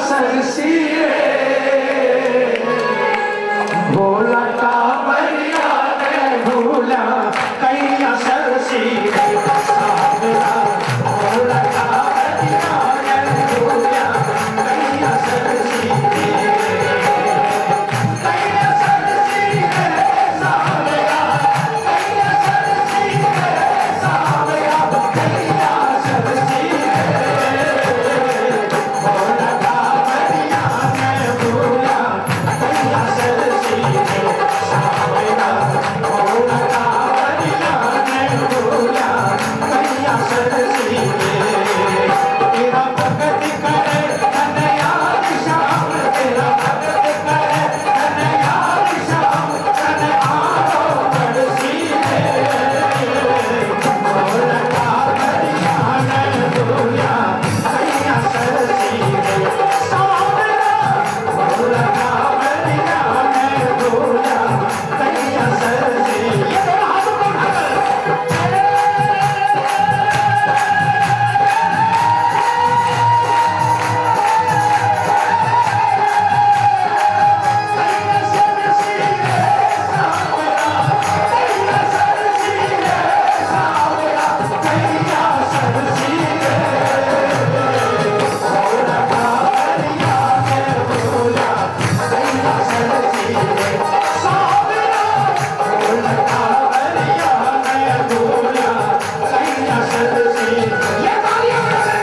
Cersei भोला कांवरिया ने भूला कैया सरसी सावरा भोला कांवरिया ने भूला कैया सरसी कैया सरसी सावरा कैया सरसी सावरा कैया सरसी भोला कांवरिया ने भूला कैया सरसी सावरा भोला कांवरिया ने भूला कैया सरसी तेरा भगत करे कन्हैया श्याम तेरा भगत करे कन्हैया श्याम कन्हैया बरसी भोला कांवरिया ने भूला कैया सरसी सावरा भोला कांवरिया ने भूला कैया सरसी ये दोनों हाथों को उठाकर कैया सरसी सावरा कैया सरसी सावरा कैया सरसी भोला कांवरिया ने भूला कैया सरसी सावरा भोला कांवरिया ने भूला कैया सरसी ये तालियां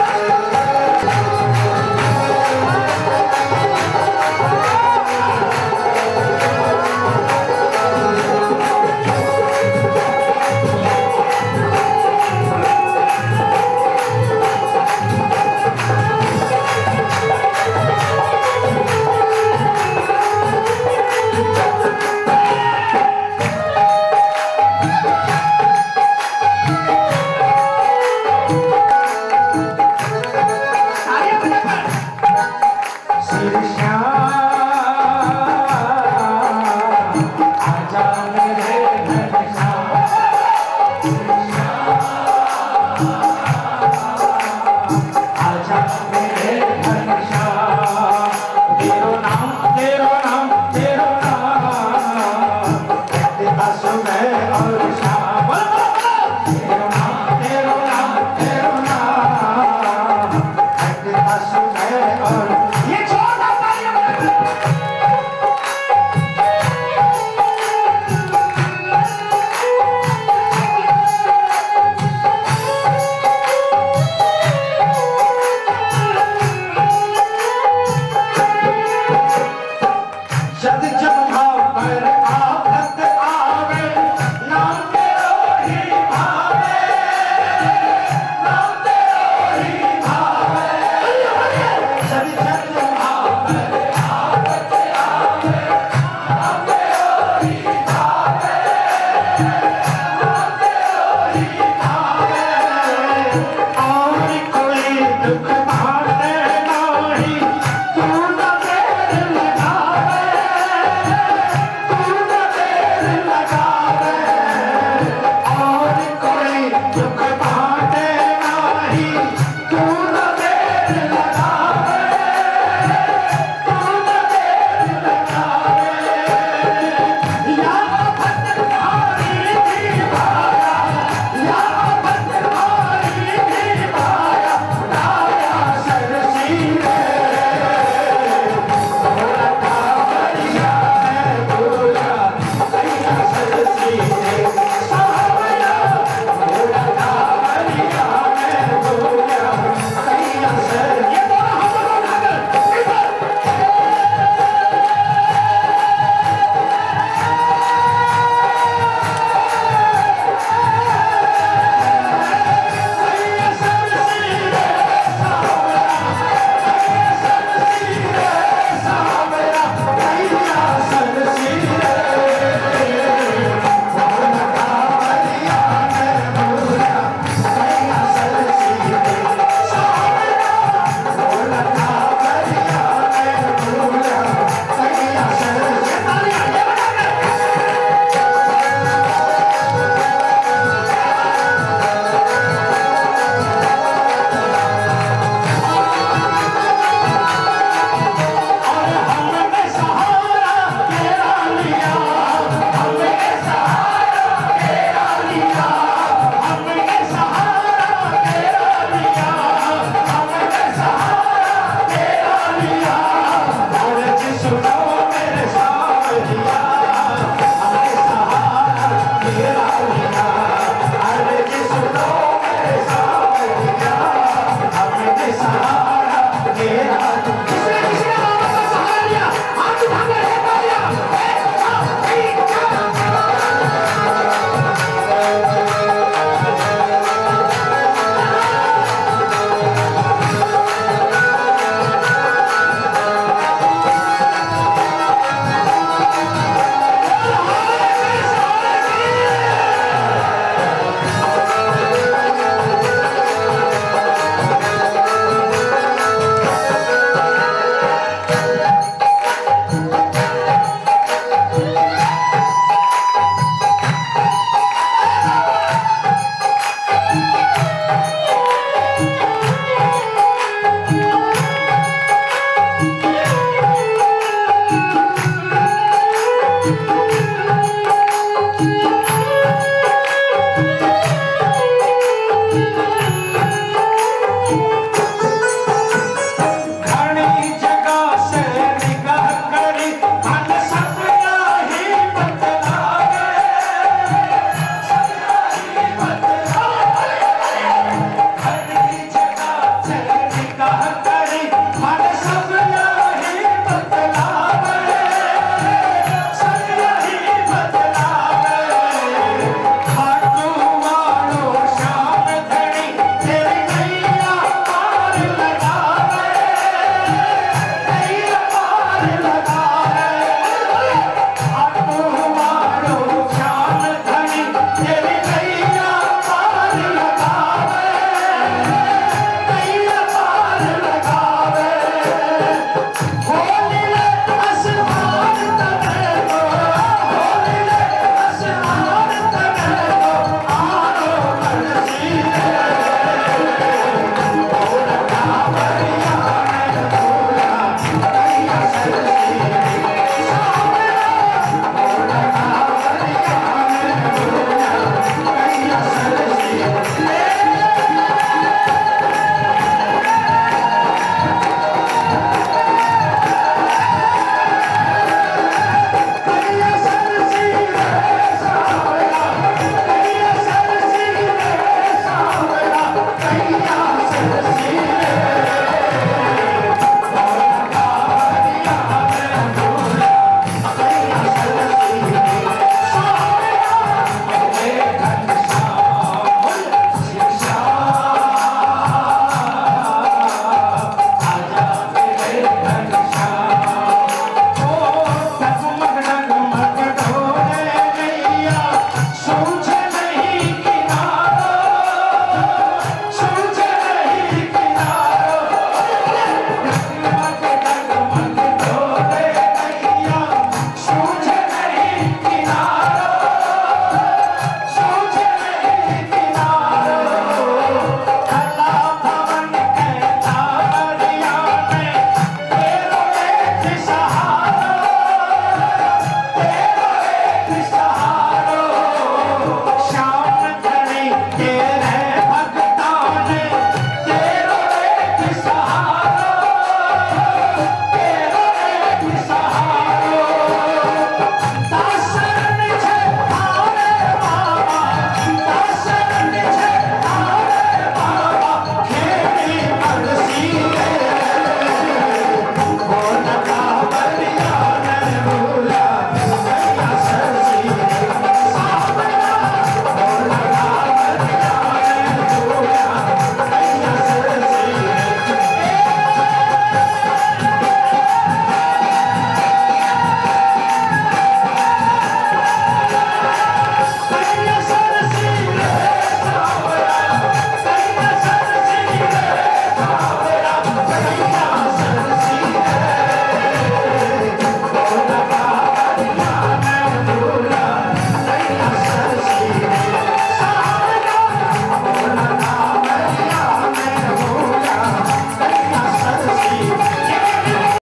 तालियां बजाकर श्री श्याम आजा मेरे घनश्याम आजा मेरे घनश्याम तेरो नाम तेरो नाम तेरो नाम तेरा सुबह और शाम तेरो नाम तेरो नाम तेरो नाम तेरा सुबह और ये छोटा तालियां बजाकर जब जब भाव पर आफत आवे नाम तेरो ही भावे नाम तेरो ही भावे जब जब भाव पर आफत आवे नाम तेरो ही भावे नाम तेरो ही भावे